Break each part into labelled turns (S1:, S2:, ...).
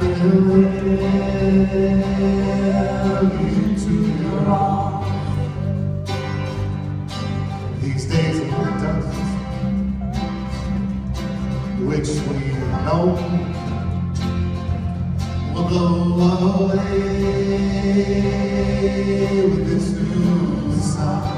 S1: into your arms. These days of dust, which we know will go away with this new sound.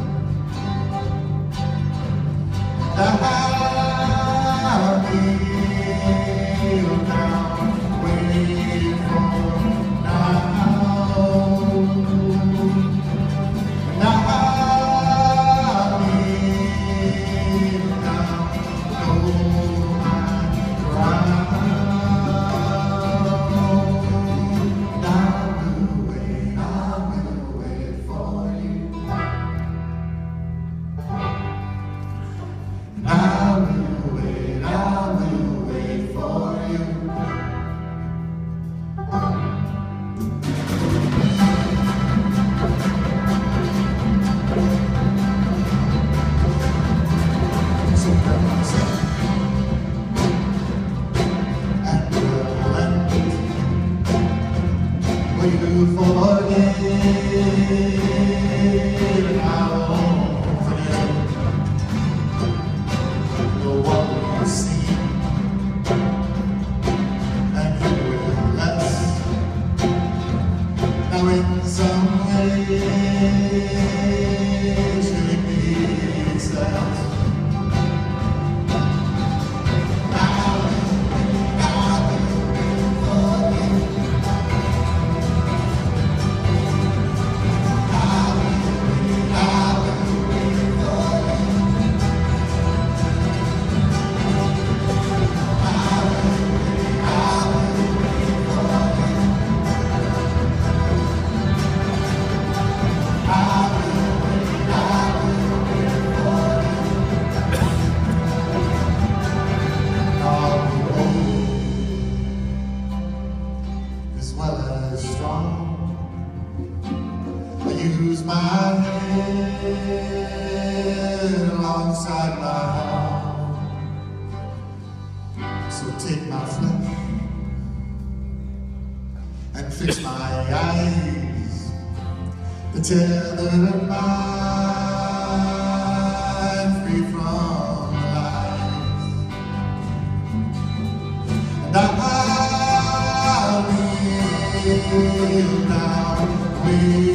S1: You forget, and I won't forget what we see, and you will less. Now in some ways it makes sense. Use my head alongside my heart. So take my flesh and fix my eyes, the tethered mind free from the lies. And I'll kneel down.